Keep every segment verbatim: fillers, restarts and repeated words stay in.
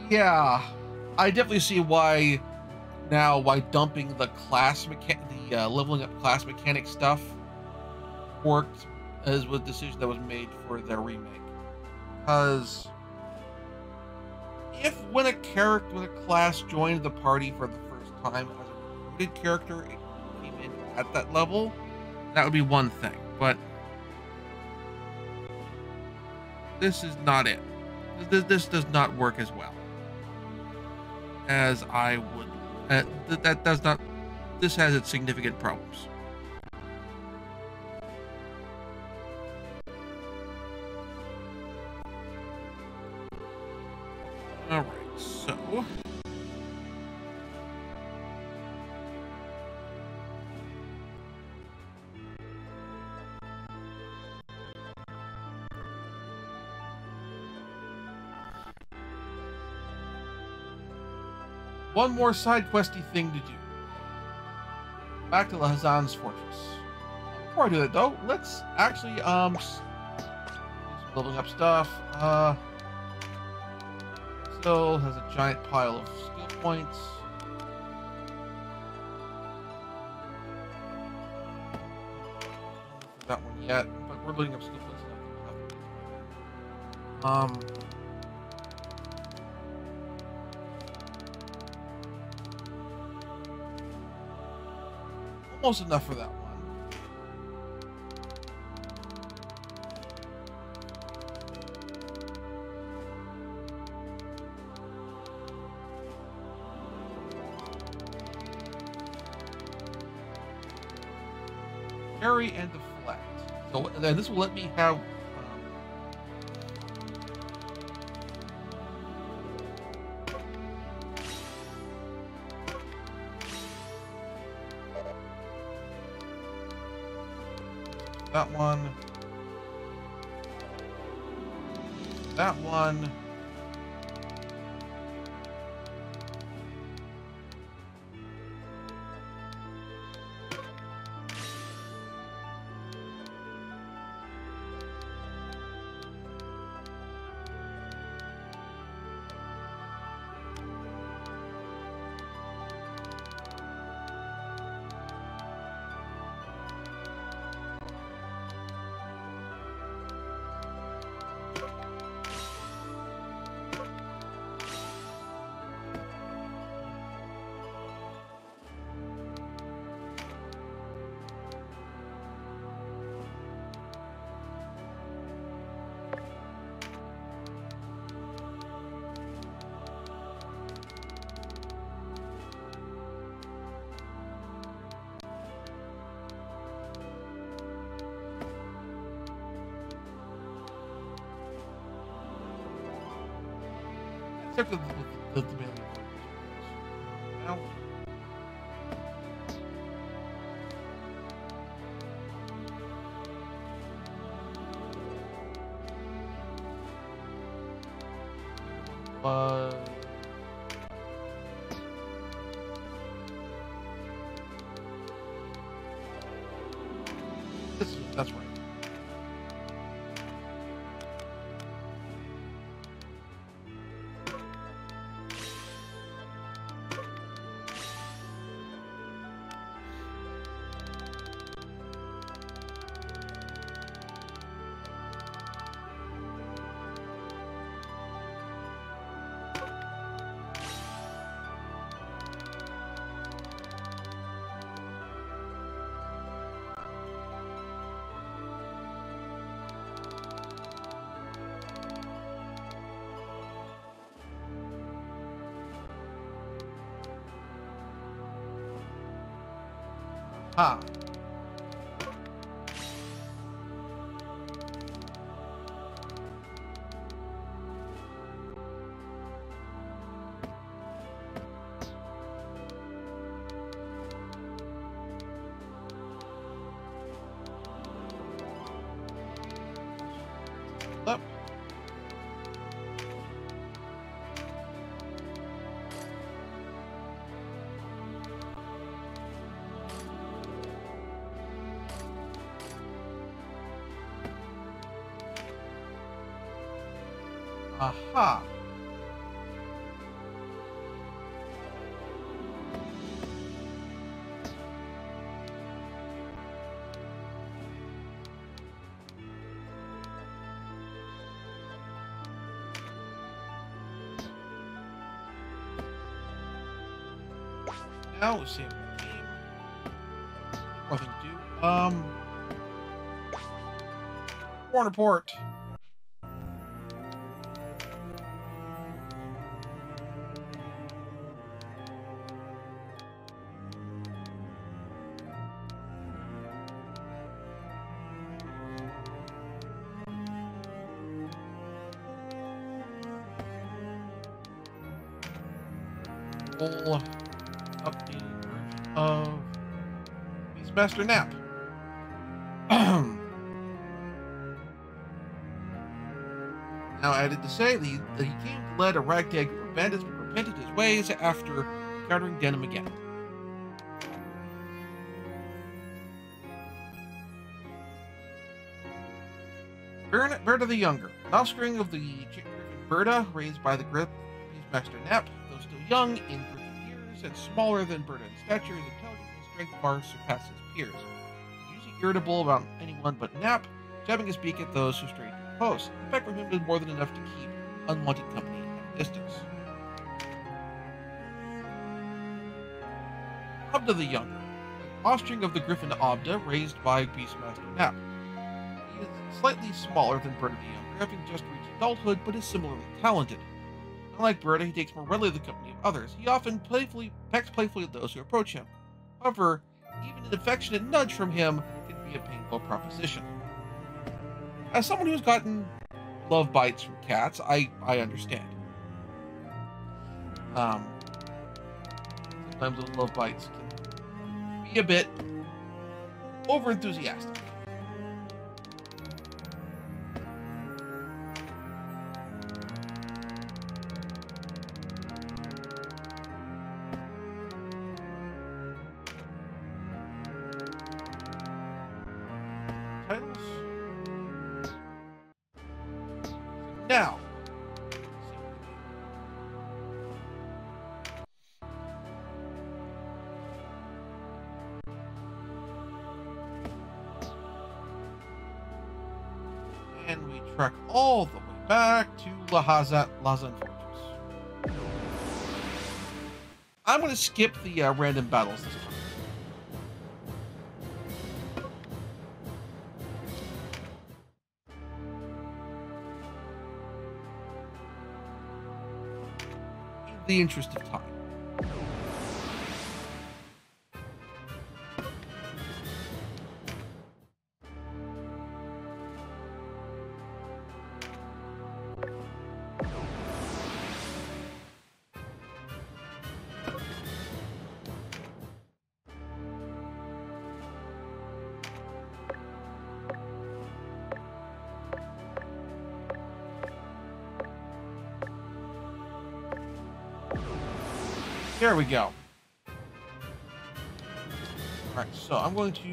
Yeah, I definitely see why now why dumping the class mechan the uh, leveling up class mechanic stuff worked as was a decision that was made for their remake. Because if when a character, when a class joined the party for the first time as a recruited character, it came in at that level, that would be one thing. But this is not it. This, this does not work as well as I would. Uh, th that does not. This has its significant problems. All right, so. One more side questy thing to do. Back to Lahazan's fortress. Before I do that, though, let's actually um do some leveling up stuff. Uh, still has a giant pile of skill points. That one yet, but we're loading up skill points now. Um. Almost enough for that one. Carry and deflect. So then this will let me have um, that one, that one, except the, the, the, the melee. Now, uh, this is, that's right. Ha. Up. Aha. Now we save the game. Nothing to do. Um, Corner port. Full updated version of Beastmaster Nap. Now added to say that he, that he came to lead a ragtag group of bandits but repented his ways after encountering Denam again. Berna, Berta the Younger, an offspring of the Griffin Berta, raised by the Grip Beastmaster Nap, though still young in Griffin years and smaller than Berta in stature, his intelligence and strength far surpass his peers. He's usually irritable about anyone but Nap, jabbing his beak at those who stray too close. In fact, for him, it is more than enough to keep unwanted company at a distance. Obda the Younger, an offspring of the Griffin Obda, raised by Beastmaster Nap. He is slightly smaller than Berta the Younger, having just reached adulthood, but is similarly talented. Unlike Berta, he takes more readily the company of others. He often playfully pecks playfully at those who approach him. However, even an affectionate nudge from him can be a painful proposition. As someone who's gotten love bites from cats, I, I understand. Um, sometimes those love bites can be a bit overenthusiastic. Titles. Now, and we trek all the way back to Lahaza, Lazan Fortress. I'm going to skip the uh, random battles this time. The interest of time. There we go. Alright, so I'm going to...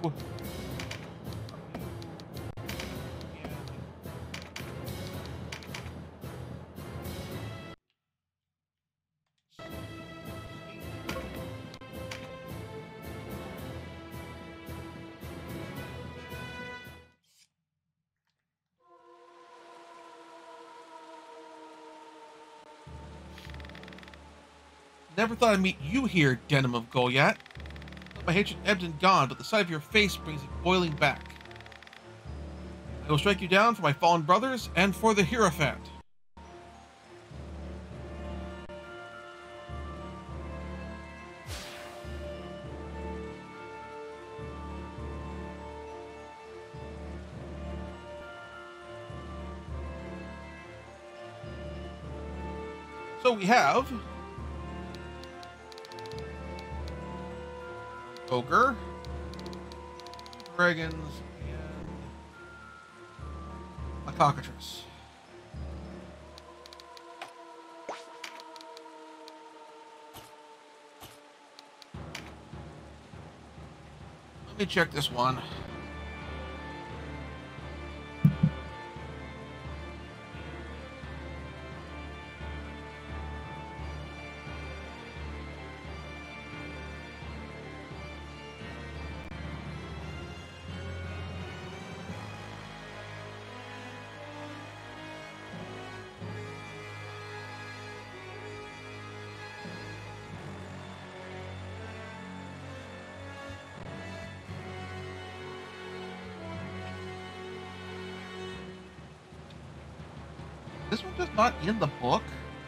Never thought I'd meet you here, Denam of Goliath. My hatred ebbed and gone, but the sight of your face brings it boiling back. I will strike you down for my fallen brothers and for the Heirophant. So we have Ogre, dragons, and a cockatrice. Let me check this one. this one just not in the book?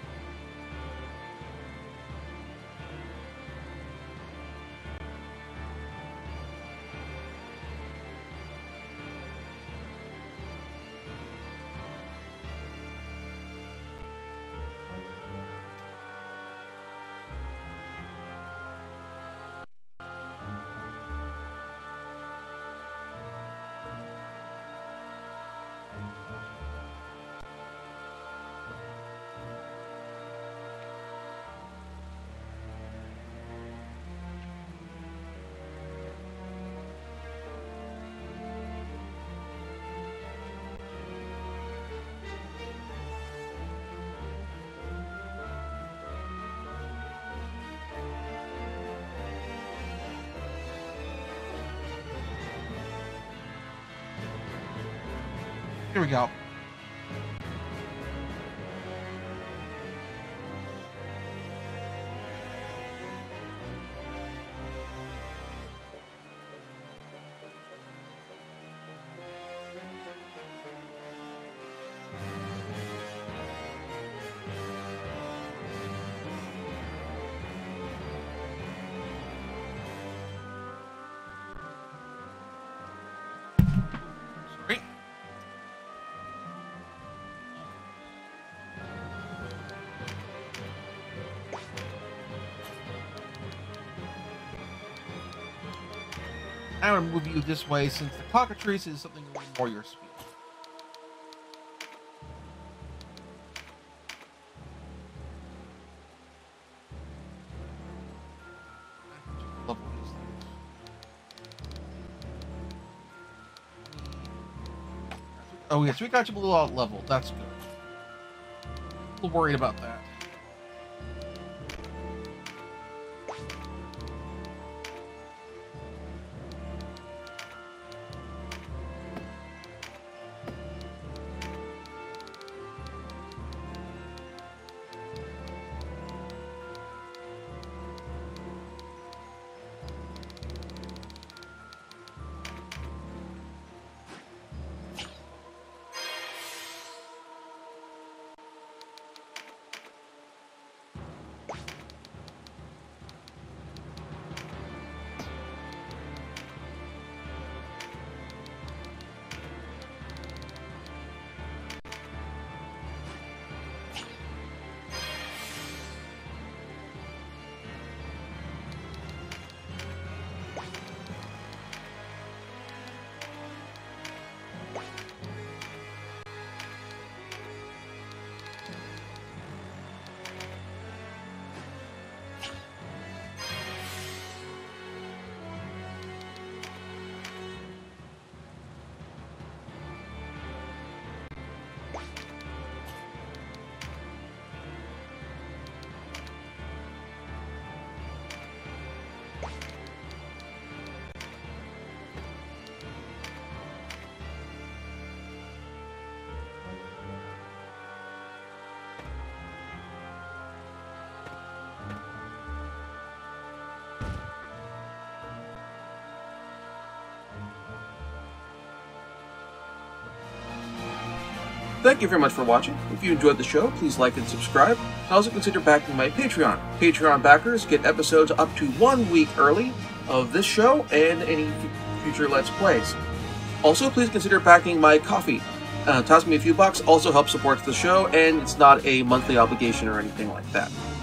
Here we go. Sorry. I'm going to move you this way since the cockatrice is something a little more your speed. Level these things. Oh, yes, we got you a little out leveled. That's good. A little worried about that. Thank you very much for watching. If you enjoyed the show, please like and subscribe. Also consider backing my Patreon. Patreon backers get episodes up to one week early of this show and any future Let's Plays. Also, please consider backing my Ko-fi. Uh, toss me a few bucks also helps support the show, and it's not a monthly obligation or anything like that.